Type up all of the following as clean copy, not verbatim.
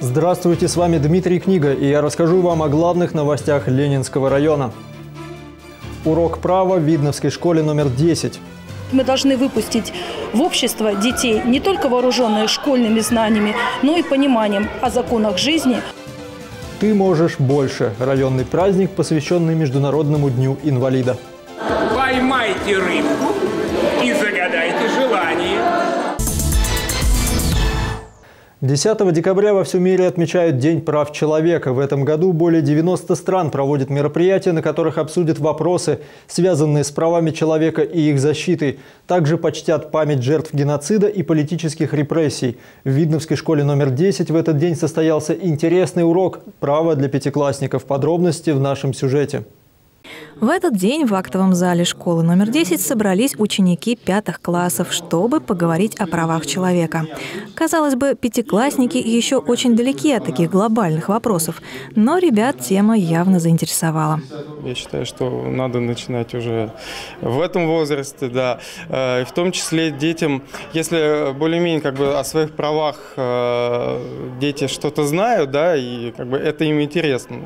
Здравствуйте, с вами Дмитрий Книга, и я расскажу вам о главных новостях Ленинского района. Урок права в Видновской школе номер 10. Мы должны выпустить в общество детей, не только вооруженные школьными знаниями, но и пониманием о законах жизни. Ты можешь больше. Районный праздник, посвященный Международному дню инвалида. Поймайте рыбку и загадайте желание. 10 декабря во всем мире отмечают День прав человека. В этом году более 90 стран проводят мероприятия, на которых обсудят вопросы, связанные с правами человека и их защитой. Также почтят память жертв геноцида и политических репрессий. В Видновской школе номер 10 в этот день состоялся интересный урок «Право для пятиклассников». Подробности в нашем сюжете. В этот день в актовом зале школы номер 10 собрались ученики 5 классов, чтобы поговорить о правах человека. Казалось бы, пятиклассники еще очень далеки от таких глобальных вопросов, но ребят тема явно заинтересовала. Я считаю, что надо начинать уже в этом возрасте, да, и в том числе детям, если более-менее о своих правах дети что-то знают, да, и это им интересно,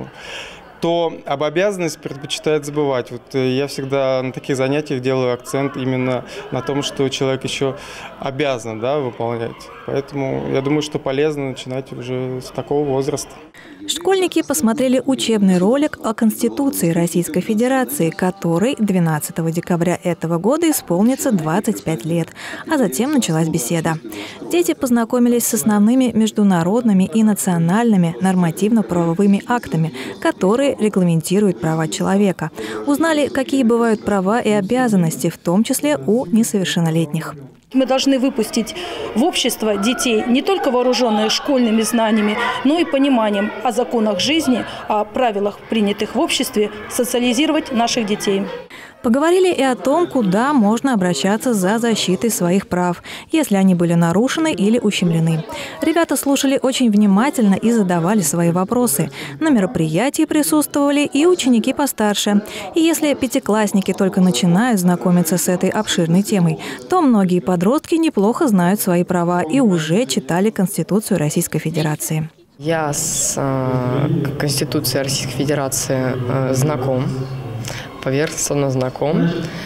то об обязанности предпочитают забывать. Вот я всегда на таких занятиях делаю акцент именно на том, что человек еще обязан, да, выполнять. Поэтому я думаю, что полезно начинать уже с такого возраста. Школьники посмотрели учебный ролик о Конституции Российской Федерации, которой 12 декабря этого года исполнится 25 лет, а затем началась беседа. Дети познакомились с основными международными и национальными нормативно-правовыми актами, которые регламентируют права человека. Узнали, какие бывают права и обязанности, в том числе у несовершеннолетних. Мы должны выпустить в общество детей, не только вооруженные школьными знаниями, но и пониманием о законах жизни, о правилах, принятых в обществе, социализировать наших детей. Поговорили и о том, куда можно обращаться за защитой своих прав, если они были нарушены или ущемлены. Ребята слушали очень внимательно и задавали свои вопросы. На мероприятии присутствовали и ученики постарше. И если пятиклассники только начинают знакомиться с этой обширной темой, то многие подростки неплохо знают свои права и уже читали Конституцию Российской Федерации. Я с Конституцией Российской Федерации знаком. Поверхностно знаком.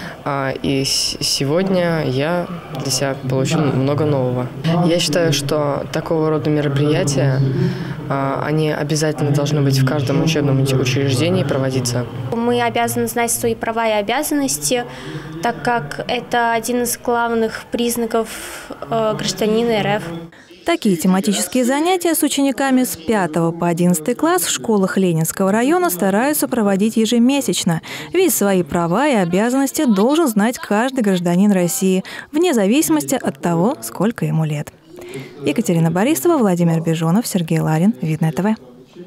И сегодня я для себя получил много нового. Я считаю, что такого рода мероприятия, они обязательно должны быть в каждом учебном учреждении проводиться. Мы обязаны знать свои права и обязанности, так как это один из главных признаков гражданина РФ. Такие тематические занятия с учениками с 5 по 11 класс в школах Ленинского района стараются проводить ежемесячно. Ведь свои права и обязанности должен знать каждый гражданин России, вне зависимости от того, сколько ему лет. Екатерина Борисова, Владимир Бежонов, Сергей Ларин, Видное ТВ.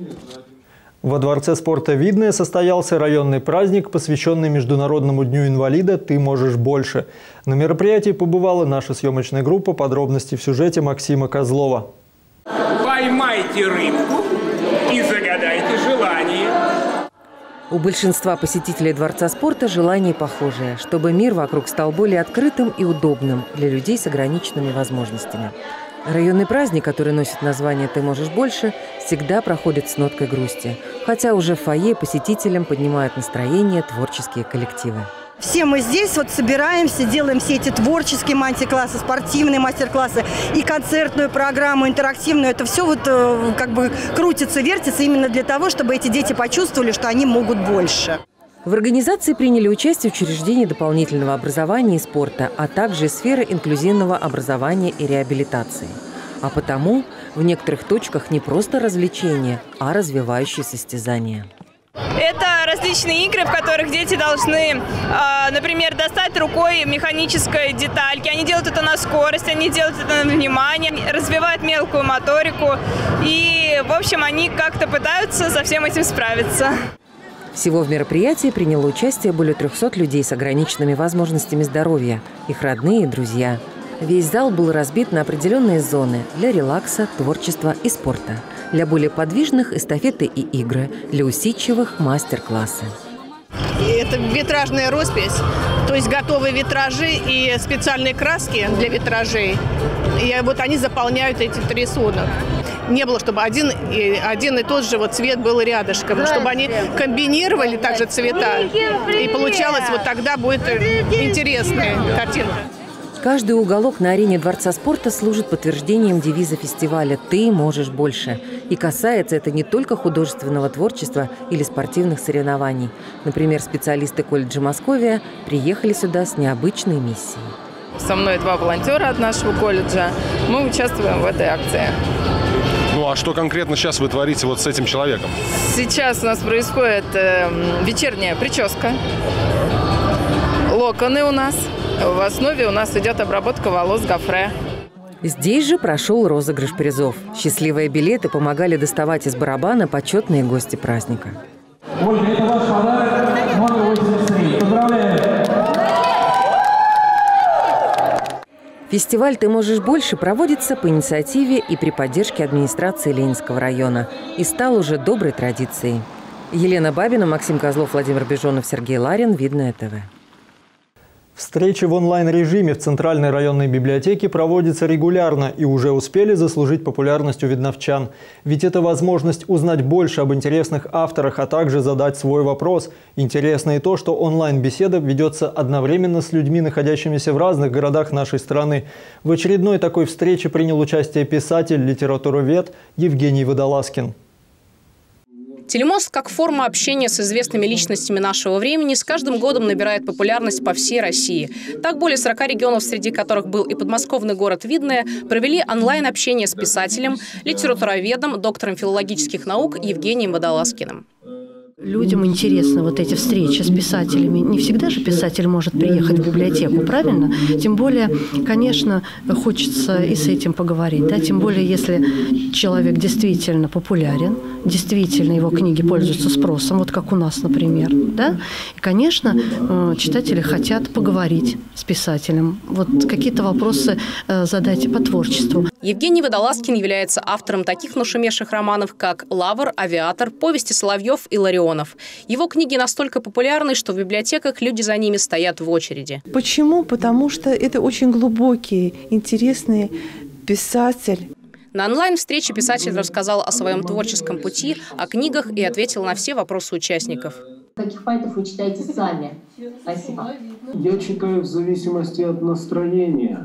Во Дворце спорта «Видное» состоялся районный праздник, посвященный Международному дню инвалида «Ты можешь больше». На мероприятии побывала наша съемочная группа. Подробности в сюжете Максима Козлова. Поймайте рыбку и загадайте желание. У большинства посетителей Дворца спорта желание похожее, чтобы мир вокруг стал более открытым и удобным для людей с ограниченными возможностями. Районный праздник, который носит название «Ты можешь больше», всегда проходит с ноткой грусти, хотя уже в фойе посетителям поднимают настроение творческие коллективы. Все мы здесь собираемся, делаем все эти творческие мастер-классы, спортивные мастер-классы и концертную программу, интерактивную. Это все крутится, вертится именно для того, чтобы эти дети почувствовали, что они могут больше. В организации приняли участие учреждения дополнительного образования и спорта, а также сферы инклюзивного образования и реабилитации. А потому в некоторых точках не просто развлечения, а развивающие состязания. Это различные игры, в которых дети должны, например, достать рукой механической детальки. Они делают это на скорость, они делают это на внимание, развивают мелкую моторику. И, в общем, они как-то пытаются со всем этим справиться. Всего в мероприятии приняло участие более 300 людей с ограниченными возможностями здоровья, их родные и друзья. Весь зал был разбит на определенные зоны для релакса, творчества и спорта. Для более подвижных – эстафеты и игры, для усидчивых – мастер-классы. Это витражная роспись, то есть готовые витражи и специальные краски для витражей. И вот они заполняют этот рисунок. не было, чтобы один и тот же вот цвет был рядышком, чтобы они комбинировали также цвета. И получалось, вот тогда будет интересная картинка. Каждый уголок на арене Дворца спорта служит подтверждением девиза фестиваля «Ты можешь больше». И касается это не только художественного творчества или спортивных соревнований. Например, специалисты колледжа Московия приехали сюда с необычной миссией. Со мной 2 волонтера от нашего колледжа. Мы участвуем в этой акции. Ну а что конкретно сейчас вы творите вот с этим человеком? Сейчас у нас происходит вечерняя прическа. Локоны у нас. В основе у нас идет обработка волос гофре. Здесь же прошел розыгрыш призов. Счастливые билеты помогали доставать из барабана почетные гости праздника. Ольга, это ваш подарок номер 83. Поздравляю! Фестиваль «Ты можешь больше» проводится по инициативе и при поддержке администрации Ленинского района и стал уже доброй традицией. Елена Бабина, Максим Козлов, Владимир Бежонов, Сергей Ларин. Видное ТВ. Встречи в онлайн-режиме в Центральной районной библиотеке проводятся регулярно и уже успели заслужить популярность у видновчан. Ведь это возможность узнать больше об интересных авторах, а также задать свой вопрос. Интересно и то, что онлайн-беседа ведется одновременно с людьми, находящимися в разных городах нашей страны. В очередной такой встрече принял участие писатель, литературовед Евгений Водолазкин. Телемост, как форма общения с известными личностями нашего времени, с каждым годом набирает популярность по всей России. Так, более 40 регионов, среди которых был и подмосковный город Видное, провели онлайн-общение с писателем, литературоведом, доктором филологических наук Евгением Водолазкиным. Людям интересны вот эти встречи с писателями. Не всегда же писатель может приехать в библиотеку, правильно? Тем более, конечно, хочется и с этим поговорить. Да? Тем более, если человек действительно популярен, действительно его книги пользуются спросом, вот как у нас, например. Да? И, конечно, читатели хотят поговорить с писателем. Вот какие-то вопросы задать по творчеству. Евгений Водолазкин является автором таких нашумевших романов, как «Лавр», «Авиатор», «Повести Соловьев» и «Ларионов». Его книги настолько популярны, что в библиотеках люди за ними стоят в очереди. Почему? Потому что это очень глубокий, интересный писатель. На онлайн-встрече писатель рассказал о своем творческом пути, о книгах и ответил на все вопросы участников. Каких файтов вы читаете сами? Спасибо. Я читаю в зависимости от настроения.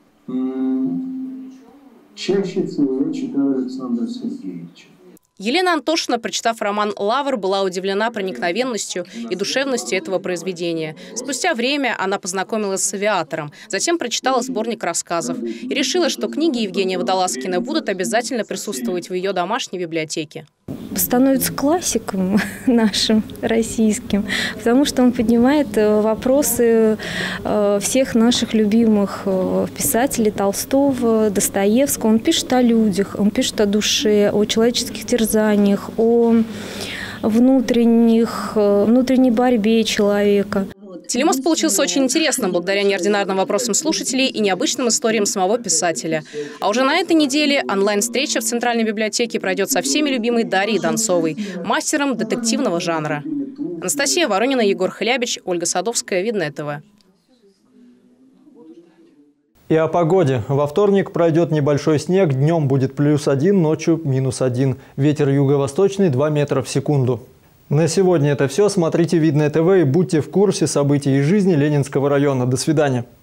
Чаще всего я читаю Александра Сергеевича. Елена Антошина, прочитав роман «Лавр», была удивлена проникновенностью и душевностью этого произведения. Спустя время она познакомилась с «Авиатором», затем прочитала сборник рассказов и решила, что книги Евгения Водолазкина будут обязательно присутствовать в ее домашней библиотеке. Становится классиком нашим российским, потому что он поднимает вопросы всех наших любимых писателей: Толстого, Достоевского. Он пишет о людях, он пишет о душе, о человеческих терзаниях, о внутренней борьбе человека. Телемост получился очень интересным благодаря неординарным вопросам слушателей и необычным историям самого писателя. А уже на этой неделе онлайн-встреча в Центральной библиотеке пройдет со всеми любимой Дарьей Донцовой, мастером детективного жанра. Анастасия Воронина, Егор Хлябич, Ольга Садовская, Видное ТВ. И о погоде. Во вторник пройдет небольшой снег, днем будет +1, ночью -1. Ветер юго-восточный 2 метра в секунду. На сегодня это все. Смотрите Видное ТВ и будьте в курсе событий из жизни Ленинского района. До свидания.